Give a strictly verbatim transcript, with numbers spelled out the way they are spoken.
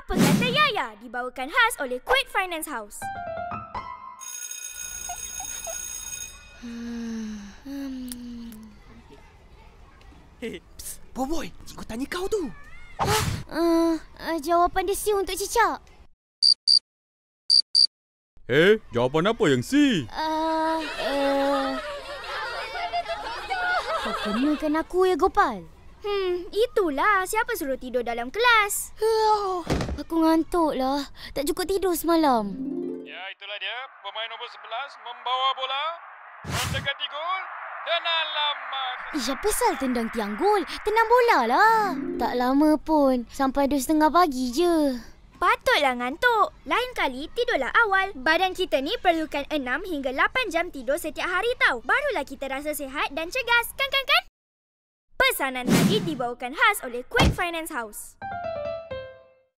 Apa Kata Yaya dibawakan khas oleh Quick Finance House. Hmm. Hei, psst, boy, cikgu tanya kau tu. Uh, uh, jawapan dia C untuk cicak. Eh, jawapan apa yang C? Uh, uh... Kau kenakan aku ya, Gopal? Hmm, itulah siapa suruh tidur dalam kelas. Aku ngantuk lah. Tak cukup tidur semalam. Ya, itulah dia. Pemain nombor sebelas membawa bola. Mendekati gol. Dan alamat. Eh, apa sal tendang tiang gol? Tenang bola lah. Tak lama pun. Sampai dua setengah pagi je. Patutlah ngantuk. Lain kali tidurlah awal. Badan kita ni perlukan enam hingga lapan jam tidur setiap hari tau. Barulah kita rasa sihat dan cegas. Kan, kan, kan? Pesanan tadi dibawakan khas oleh Quick Finance House.